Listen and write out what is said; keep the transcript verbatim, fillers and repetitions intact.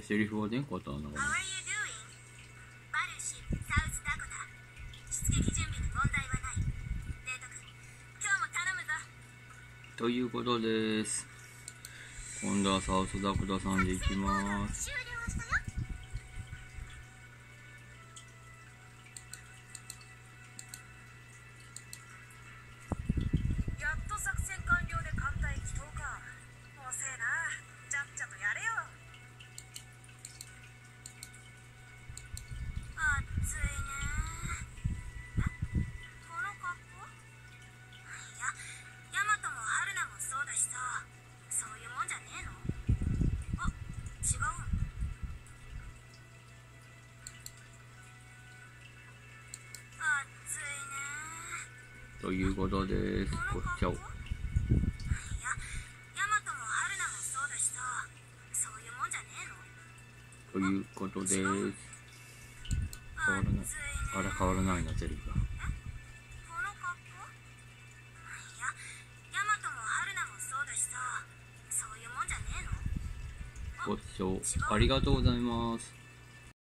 セリフは出んかったな、これ。ということです。今度はサウスダコタさんで行きます。ということです。こっちゃお。ということです。変わらない。あら、変わらないな、テレビが。ご視聴ありがとうございます。